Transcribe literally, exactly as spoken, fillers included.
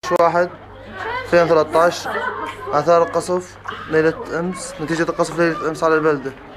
واحد ألفين وثلاثة عشر. آثار القصف ليلة أمس، نتيجة القصف ليلة أمس على البلدة.